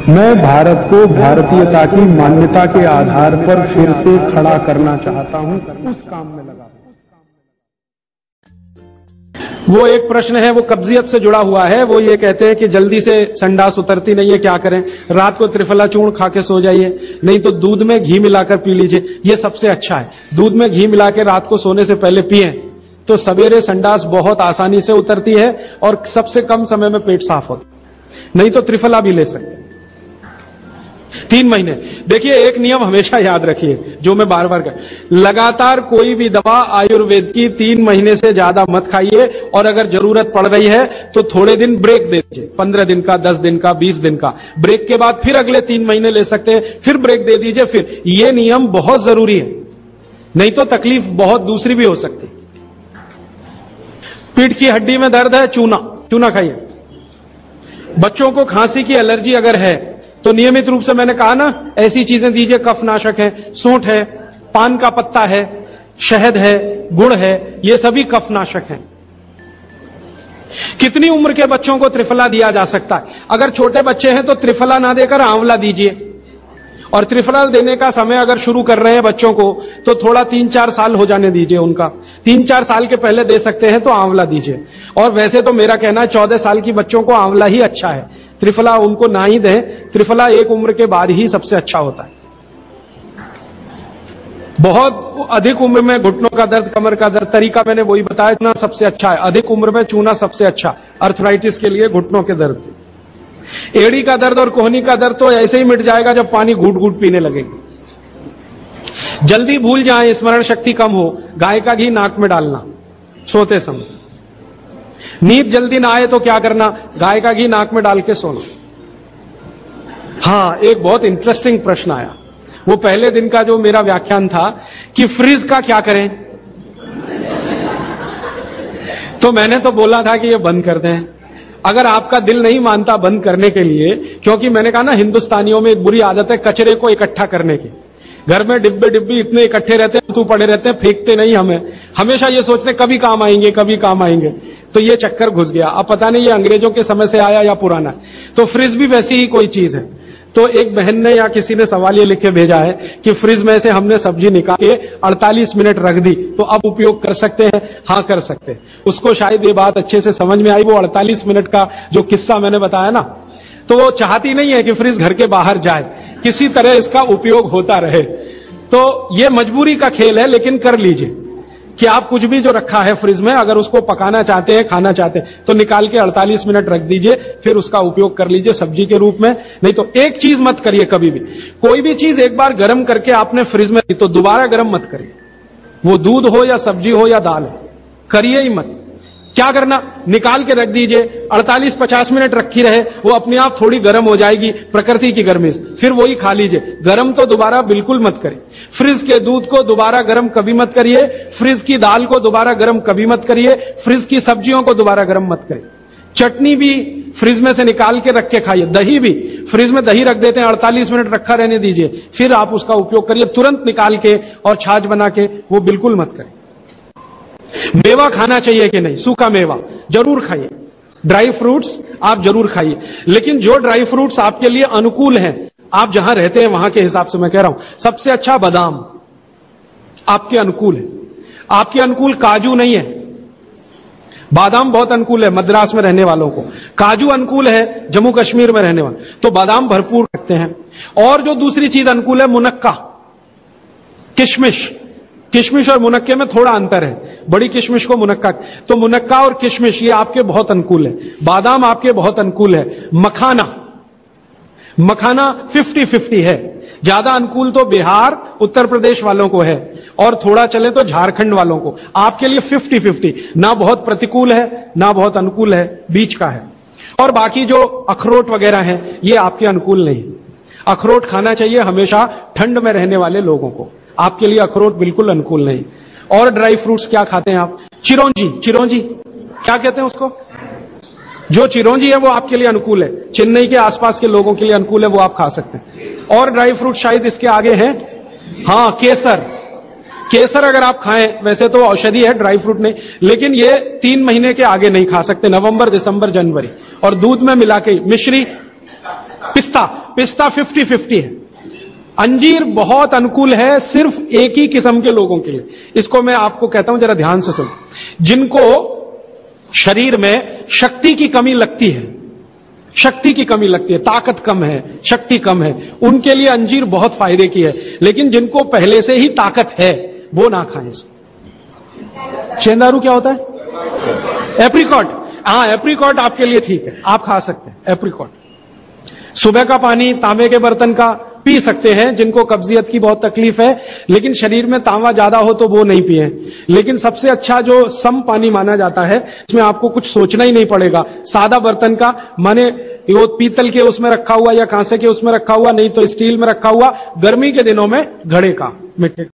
मैं भारत को भारतीयता की मान्यता के आधार पर फिर से खड़ा करना चाहता हूं, उस काम में लगा। वो एक प्रश्न है, वो कब्जियत से जुड़ा हुआ है। वो ये कहते हैं कि जल्दी से संडास उतरती नहीं है, क्या करें? रात को त्रिफला चूर्ण खा के सो जाइए, नहीं तो दूध में घी मिलाकर पी लीजिए, ये सबसे अच्छा है। दूध में घी मिला के रात को सोने से पहले पिएं तो सवेरे संडास बहुत आसानी से उतरती है और सबसे कम समय में पेट साफ होता है। नहीं तो त्रिफला भी ले सकते हैं 3 महीने। देखिए, एक नियम हमेशा याद रखिए, जो मैं बार बार कर, लगातार कोई भी दवा आयुर्वेद की 3 महीने से ज्यादा मत खाइए, और अगर जरूरत पड़ रही है तो थोड़े दिन ब्रेक दे दीजिए, 15 दिन का, 10 दिन का, 20 दिन का ब्रेक के बाद फिर अगले 3 महीने ले सकते हैं, फिर ब्रेक दे दीजिए। फिर ये नियम बहुत जरूरी है, नहीं तो तकलीफ बहुत दूसरी भी हो सकती। पीठ की हड्डी में दर्द है, चूना खाइए। बच्चों को खांसी की एलर्जी अगर है तो नियमित रूप से, मैंने कहा ना, ऐसी चीजें दीजिए, कफनाशक है, सूंठ है, पान का पत्ता है, शहद है, गुड़ है, ये सभी कफनाशक हैं। कितनी उम्र के बच्चों को त्रिफला दिया जा सकता है? अगर छोटे बच्चे हैं तो त्रिफला ना देकर आंवला दीजिए, और त्रिफला देने का समय अगर शुरू कर रहे हैं बच्चों को तो थोड़ा 3-4 साल हो जाने दीजिए उनका। 3-4 साल के पहले दे सकते हैं तो आंवला दीजिए। और वैसे तो मेरा कहना है 14 साल की बच्चों को आंवला ही अच्छा है, त्रिफला उनको ना ही दें। त्रिफला एक उम्र के बाद ही सबसे अच्छा होता है। बहुत अधिक उम्र में घुटनों का दर्द, कमर का दर्द, तरीका मैंने वही बताया, चूना सबसे अच्छा है। अधिक उम्र में चूना सबसे अच्छा, अर्थराइटिस के लिए, घुटनों के दर्द। एड़ी का दर्द और कोहनी का दर्द तो ऐसे ही मिट जाएगा जब पानी घूट घूट पीने लगेंगे। जल्दी भूल जाएं, स्मरण शक्ति कम हो, गाय का घी नाक में डालना सोते समय। नींद जल्दी ना आए तो क्या करना? गाय का घी नाक में डाल के सोना। हां, एक बहुत इंटरेस्टिंग प्रश्न आया, वो पहले दिन का जो मेरा व्याख्यान था कि फ्रिज का क्या करें, तो मैंने तो बोला था कि ये बंद कर दें। अगर आपका दिल नहीं मानता बंद करने के लिए, क्योंकि मैंने कहा ना, हिंदुस्तानियों में एक बुरी आदत है कचरे को इकट्ठा करने की। घर में डिब्बे इतने इकट्ठे रहते हैं, तू पड़े रहते हैं, फेंकते नहीं। हमें हमेशा ये सोचते कभी काम आएंगे, कभी काम आएंगे, तो ये चक्कर घुस गया। अब पता नहीं ये अंग्रेजों के समय से आया या पुराना। तो फ्रिज भी वैसी ही कोई चीज है। तो एक बहन ने या किसी ने सवाल ये लिख के भेजा है कि फ्रिज में से हमने सब्जी निकाल के 48 मिनट रख दी, तो अब उपयोग कर सकते हैं? हां, कर सकते हैं। उसको शायद ये बात अच्छे से समझ में आई। वो 48 मिनट का जो किस्सा मैंने बताया ना, तो वो चाहती नहीं है कि फ्रिज घर के बाहर जाए, किसी तरह इसका उपयोग होता रहे। तो ये मजबूरी का खेल है, लेकिन कर लीजिए कि आप कुछ भी जो रखा है फ्रिज में, अगर उसको पकाना चाहते हैं, खाना चाहते हैं, तो निकाल के 48 मिनट रख दीजिए, फिर उसका उपयोग कर लीजिए सब्जी के रूप में। नहीं तो एक चीज मत करिए कभी भी, कोई भी चीज एक बार गर्म करके आपने फ्रिज में तो दोबारा गर्म मत करिए। वो दूध हो या सब्जी हो या दाल हो, करिए ही मत। क्या करना? निकाल के रख दीजिए, 48-50 मिनट रखी रहे, वो अपने आप थोड़ी गर्म हो जाएगी, प्रकृति की गर्मी से, फिर वही खा लीजिए। गर्म तो दोबारा बिल्कुल मत करिए। फ्रिज के दूध को दोबारा गर्म कभी मत करिए, फ्रिज की दाल को दोबारा गर्म कभी मत करिए, फ्रिज की सब्जियों को दोबारा गर्म मत करिए। चटनी भी फ्रिज में से निकाल के रख के खाइए। दही भी फ्रिज में दही रख देते हैं, 48 मिनट रखा रहने दीजिए, फिर आप उसका उपयोग करिए। तुरंत निकाल के और छाछ बना के वो बिल्कुल मत करें। मेवा खाना चाहिए कि नहीं? सूखा मेवा जरूर खाइए, ड्राई फ्रूट्स आप जरूर खाइए, लेकिन जो ड्राई फ्रूट्स आपके लिए अनुकूल हैं, आप जहां रहते हैं वहां के हिसाब से मैं कह रहा हूं। सबसे अच्छा बादाम आपके अनुकूल है। आपके अनुकूल काजू नहीं है, बादाम बहुत अनुकूल है मद्रास में रहने वालों को, काजू अनुकूल है जम्मू कश्मीर में रहने वाले, तो बादाम भरपूर रखते हैं। और जो दूसरी चीज अनुकूल है, मुनक्का, किशमिश। किशमिश और मुनक्के में थोड़ा अंतर है, बड़ी किशमिश को मुनक्का, तो मुनक्का और किशमिश ये आपके बहुत अनुकूल है। बादाम आपके बहुत अनुकूल है। मखाना 50-50 है। ज्यादा अनुकूल तो बिहार, उत्तर प्रदेश वालों को है, और थोड़ा चले तो झारखंड वालों को। आपके लिए 50-50, ना बहुत प्रतिकूल है ना बहुत अनुकूल है, बीच का है। और बाकी जो अखरोट वगैरह है, ये आपके अनुकूल नहीं। अखरोट खाना चाहिए हमेशा ठंड में रहने वाले लोगों को, आपके लिए अखरोट बिल्कुल अनुकूल नहीं। और ड्राई फ्रूट्स क्या खाते हैं आप? चिरौंजी क्या कहते हैं उसको? जो चिरौंजी है वो आपके लिए अनुकूल है, चेन्नई के आसपास के लोगों के लिए अनुकूल है, वो आप खा सकते हैं। और ड्राई फ्रूट शायद इसके आगे हैं, हां, केसर अगर आप खाएं, वैसे तो औषधि है, ड्राई फ्रूट नहीं, लेकिन ये 3 महीने के आगे नहीं खा सकते, नवंबर, दिसंबर, जनवरी। और दूध में मिला के मिश्री पिस्ता 50-50 है। अंजीर बहुत अनुकूल है सिर्फ एक ही किस्म के लोगों के लिए। इसको मैं आपको कहता हूं, जरा ध्यान से सुनो। जिनको शरीर में शक्ति की कमी लगती है, शक्ति की कमी लगती है, ताकत कम है, शक्ति कम है, उनके लिए अंजीर बहुत फायदे की है। लेकिन जिनको पहले से ही ताकत है वो ना खाएं इसको। चेंदारू क्या होता है? एप्रिकॉट। हाँ, एप्रिकॉट आपके लिए ठीक है, आप खा सकते हैं एप्रिकॉट। सुबह का पानी तांबे के बर्तन का पी सकते हैं जिनको कब्जियत की बहुत तकलीफ है, लेकिन शरीर में तांबा ज्यादा हो तो वो नहीं पिए। लेकिन सबसे अच्छा जो सम पानी माना जाता है, इसमें आपको कुछ सोचना ही नहीं पड़ेगा, सादा बर्तन का, माने वो पीतल के उसमें रखा हुआ या कांसे के उसमें रखा हुआ, नहीं तो स्टील में रखा हुआ, गर्मी के दिनों में घड़े का, मिट्टी